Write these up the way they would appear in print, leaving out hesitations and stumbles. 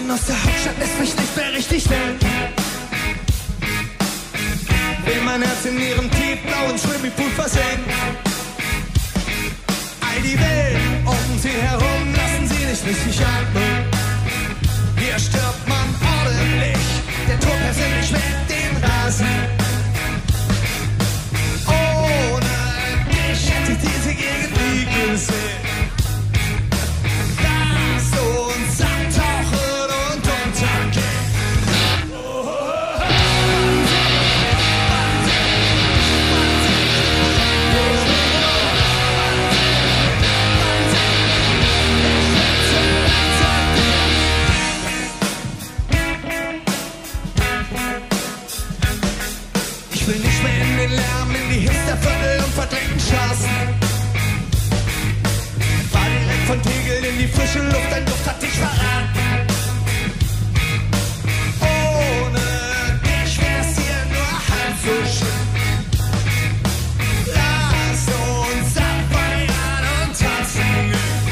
Freundin aus der Hauptstadt lässt mich nicht mehr richtig denken. Will mein Herz in ihrem tiefblauen Swimmingpool versenken. All die Wellen um sie herum lassen sie nicht richtig atmen. Hier stirbt man ordentlich, der Tod persönlich schmeckt den Rasen. Ohne dich hätte ich diese Gegend nie gesehen. Lass uns abtauchen und untergehen. Ich will nicht mehr in den Lärm, in die Hipsterviertel und verdrängten Straßen. Fahr direkt von Tegel in die frische Luft, dein Duft hat dich verraten. Ohne dich wär's hier nur halb so schön. Lass uns abfeiern und tanzen.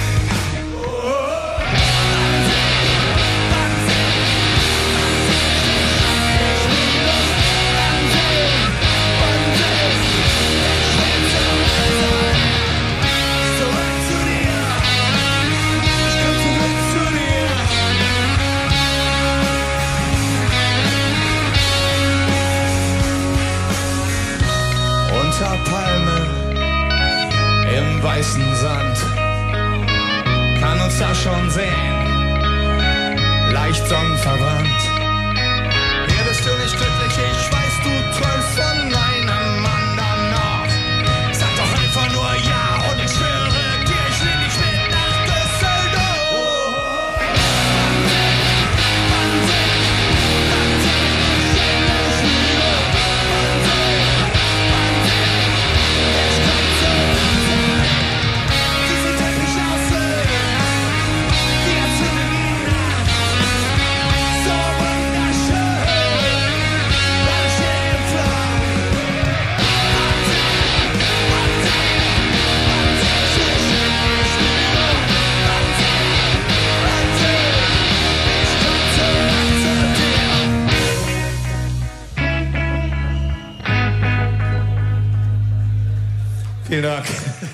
Unter Palme im weißen Sand kann uns da schon sehen, leicht sonnenverbrannt. Hier bist du nicht glücklich, ich weiß, du träumst von einem anderen noch. Sag doch einfach nur ja und ich schwöre dir, ich nehm dich mit nach Düsseldorf. Vielen Dank.